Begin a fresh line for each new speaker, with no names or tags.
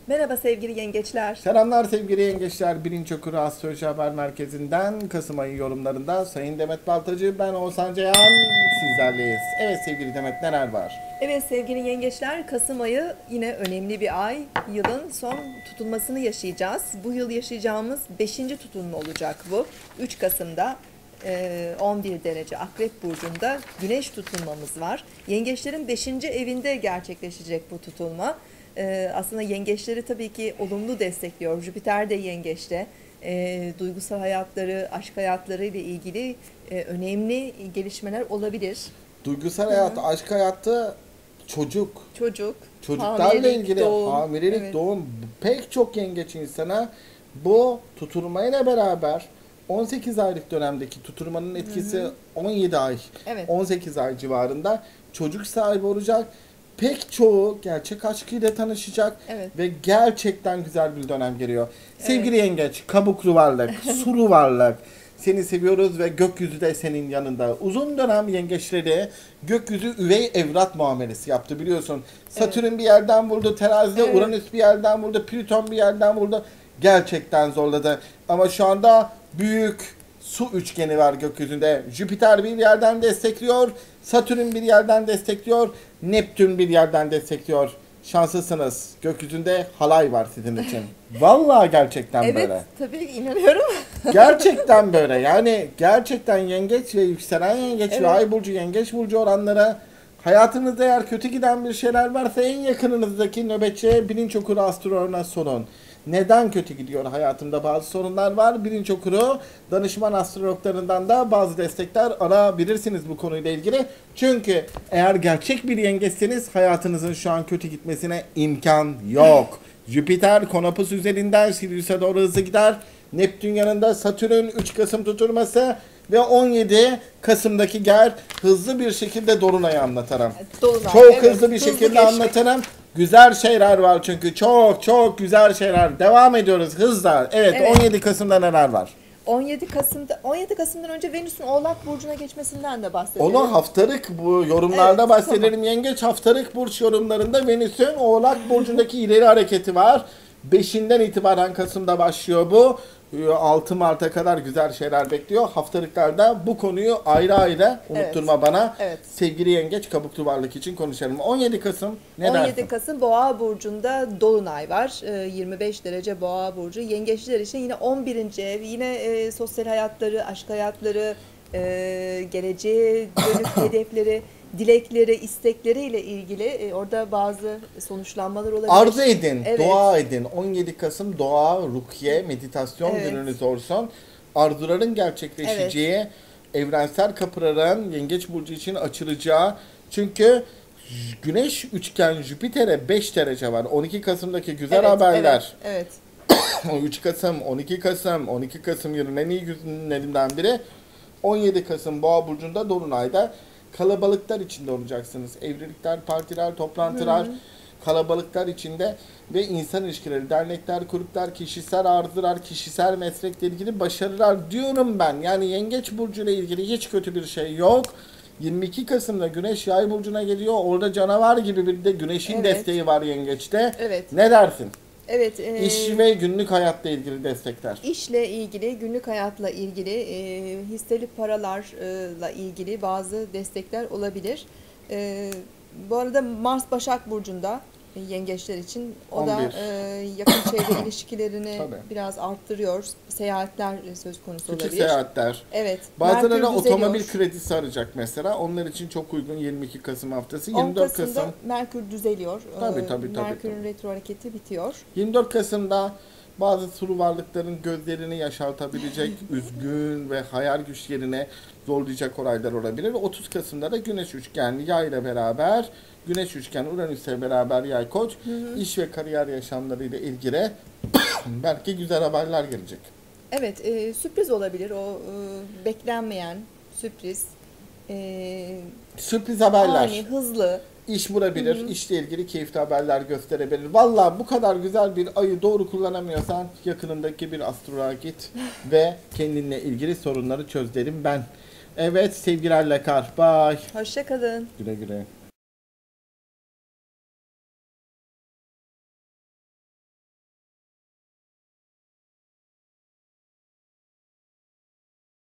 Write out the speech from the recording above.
Merhaba sevgili yengeçler.
Selamlar sevgili yengeçler. Bilinç Okuru Astroloji Haber Merkezi'nden Kasım ayı yorumlarında Sayın Demet Baltacı, ben Oğuzhan Ceyhan sizlerleyiz. Evet sevgili Demet, neler var?
Evet sevgili yengeçler, Kasım ayı yine önemli bir ay. Yılın son tutulmasını yaşayacağız. Bu yıl yaşayacağımız 5. tutulma olacak bu. 3 Kasım'da 11 derece Akrep Burcu'nda Güneş tutulmamız var. Yengeçlerin 5. evinde gerçekleşecek bu tutulma. Aslında yengeçleri tabii ki olumlu destekliyor. Jüpiter de yengeçte. Duygusal hayatları, aşk hayatları ile ilgili önemli gelişmeler olabilir.
Duygusal hayat, aşk hayatı, çocuk.
Çocuk,
Çocuklarla
hamilelik,
ilgili
doğum.
hamilelik,
Evet.
doğum, pek çok yengeç insana bu tutulmayla beraber 18 aylık dönemdeki tutulmanın etkisi 17 ay,
Evet.
18 ay civarında çocuk sahibi olacak. Pek çoğu gerçek aşkıyla tanışacak
Evet.
ve gerçekten güzel bir dönem geliyor. Sevgili yengeç, kabuklu varlık, sulu varlık, seni seviyoruz ve gökyüzü de senin yanında. Uzun dönem yengeçleri gökyüzü üvey evlat muamelesi yaptı, biliyorsun. Satürn bir yerden vurdu, terazide
Evet.
Uranüs bir yerden vurdu, Plüton bir yerden vurdu. Gerçekten zorladı. Ama şu anda büyük su üçgeni var gökyüzünde. Jüpiter bir yerden destekliyor, Satürn bir yerden destekliyor, Neptün bir yerden destekliyor. Şanslısınız. Gökyüzünde halay var sizin için. Vallahi gerçekten
Evet,
böyle.
tabii inanıyorum.
Gerçekten böyle. Yani gerçekten yengeç ve yükselen yengeç ve
Evet.
ay burcu yengeç burcu olanlara, hayatınızda eğer kötü giden bir şeyler varsa en yakınınızdaki nöbetçiye, bilinç okuru astrologuna sorun. Neden kötü gidiyor hayatımda, bazı sorunlar var. Bilinç okuru danışman astrologlarından da bazı destekler alabilirsiniz bu konuyla ilgili. Çünkü eğer gerçek bir yengeçseniz hayatınızın şu an kötü gitmesine imkan yok. Jüpiter Konopus üzerinden Sirius'a doğru hızlı gider. Neptün yanında, Satürn 3 Kasım tutulması ve 17 Kasım'daki ger hızlı bir şekilde Dolunay'ı anlatırım.
Dolunay,
Çok
evet,
hızlı bir
hızlı
şekilde
geçmek.
anlatırım. Güzel şeyler var çünkü, çok çok güzel şeyler. Devam ediyoruz hızla. Evet,
Evet.
17 Kasım'da neler var?
17 Kasım'dan önce Venüs'ün Oğlak burcuna geçmesinden de bahsedelim.
Onu haftalık bu yorumlarda
Evet,
bahsedelim. Yengeç haftalık burç yorumlarında Venüs'ün Oğlak burcundaki ileri hareketi var. 5'inden itibaren Kasım'da başlıyor bu. 6 Mart'a kadar güzel şeyler bekliyor. Haftalıklarda bu konuyu ayrı ayrı unutturma bana.
Evet.
Sevgili yengeç, kabuklu varlık için konuşalım. 17 Kasım ne
17
dersin?
Kasım Boğa burcunda Dolunay var. 25 derece Boğa burcu. Yengeçler için yine 11. ev, yine sosyal hayatları, aşk hayatları, geleceğe dönük hedefleri, dilekleri, istekleriyle ilgili orada bazı sonuçlanmalar olabilir.
Arzu edin,
Evet.
dua edin. 17 Kasım dua, rukiye, meditasyon
Evet.
gününüz olsun. Arzuların gerçekleşeceği, evrensel kapıların yengeç burcu için açılacağı. Çünkü Güneş üçgen Jüpiter'e 5 derece var. 12 Kasım'daki güzel
Evet,
haberler.
Evet.
3 Kasım, 12 Kasım, 12 Kasım yılın en iyi günlerinden biri. 17 Kasım Boğa burcunda Dolunay'da kalabalıklar içinde olacaksınız. Evlilikler, partiler, toplantılar, kalabalıklar içinde ve insan ilişkileri, dernekler, kulüpler, kişisel arzular, kişisel meslekle ilgili başarılar diyorum ben. Yani yengeç burcuyla ilgili hiç kötü bir şey yok. 22 Kasım'da Güneş Yay burcuna geliyor. Orada canavar gibi bir de Güneş'in
Evet.
desteği var yengeçte.
Evet.
Ne dersin?
Evet.
İş ve günlük hayatla ilgili destekler.
İşle ilgili, günlük hayatla ilgili, hisseli paralarla ilgili bazı destekler olabilir. Bu arada Mars Başak Burcu'nda yengeçler için o da
11.
Yakın çevre ilişkilerini
Tabii.
biraz arttırıyor. Seyahatler söz konusu
Küçük
olabilir.
seyahatler.
Evet.
Bazıları
Merkür
otomobil
düzeliyor.
kredisi arayacak mesela. Onlar için çok uygun 22 Kasım haftası.
10
24
Kasım'da
Kasım.
Merkür düzeliyor.
Tabii.
Merkür'ün retro hareketi bitiyor.
24 Kasım'da bazı sulu varlıkların gözlerini yaşartabilecek üzgün ve hayal güçlerine zorlayacak olaylar olabilir. 30 Kasım'da da Güneş üçgenli Yay ile beraber, Güneş üçgen Uranüs'le beraber Yay Koç, iş ve kariyer yaşamlarıyla ilgili belki güzel haberler gelecek.
Evet, sürpriz olabilir. O beklenmeyen sürpriz.
Sürpriz haberler.
Ani, hızlı.
İş bulabilir, işle ilgili keyifli haberler gösterebilir. Valla bu kadar güzel bir ayı doğru kullanamıyorsan yakınındaki bir astroloğa git ve kendinle ilgili sorunları çöz derim ben. Evet, sevgilerle kar. Bye.
Hoşça kalın.
Güle güle.